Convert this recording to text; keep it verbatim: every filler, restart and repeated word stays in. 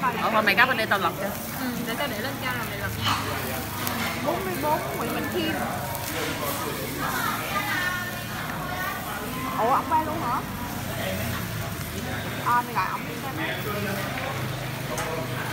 Ủa thôi mày cắp bên đây tao lật cho. Ừ, để tao để lên cao là mày lật nha. bốn mươi bốn Nguyễn Bình Khiêm. Ủa ổng bay luôn hả? À mày gọi ổng đi xem.